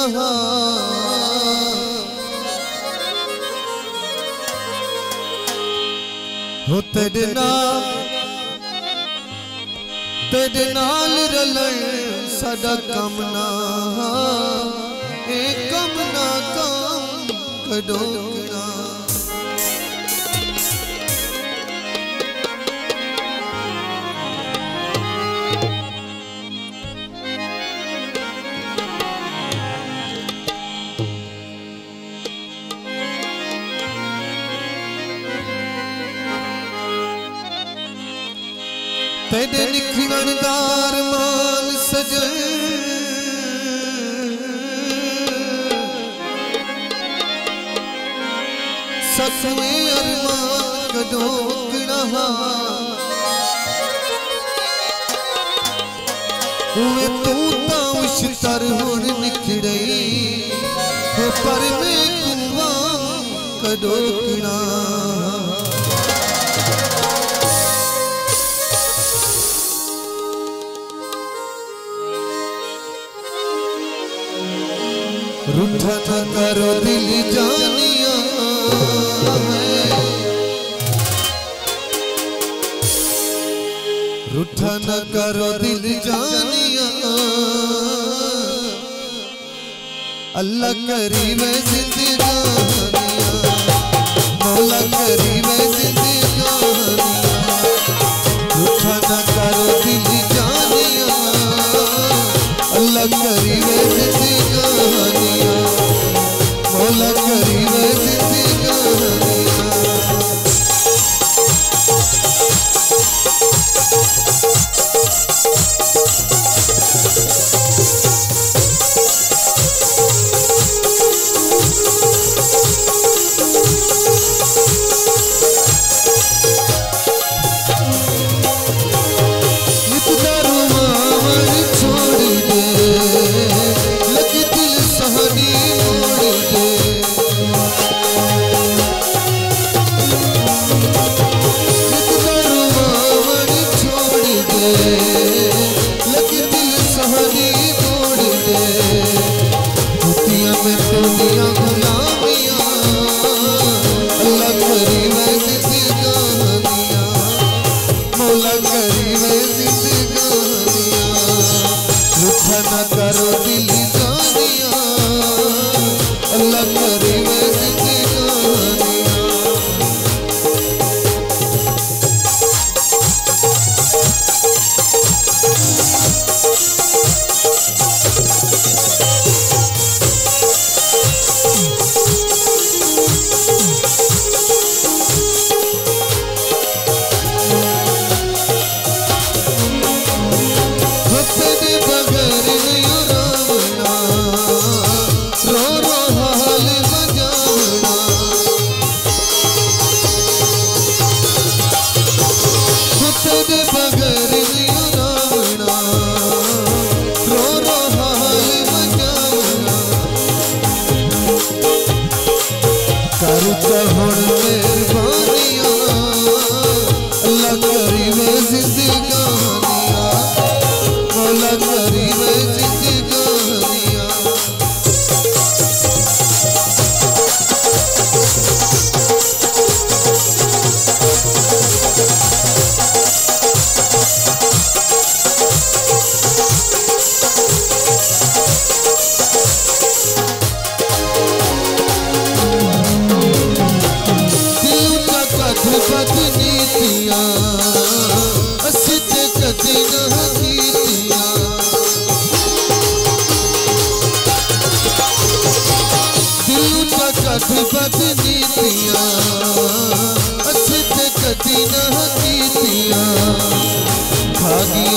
हो तेरे नाल रलन साडा कम ना ए कम ना काम कदों तेरे निखरदार मान सजन सखवे अरमान कदों किड़ा हुए तू ता उशतर हुण निखड़े हो पर मैं कुआ कदों किड़ा रूठा न करो दिल जानिया रूठा न करो दिल जानिया अल्लाह करीब जिंदगानिया मौला करीब जिंदगानिया रूठा न करो दिल जानिया अल्लाह करीब जिंदगानिया मौला करीब जिंदगानिया करो दिल जानिया अल्लाह करीब जिंदगानिया भागी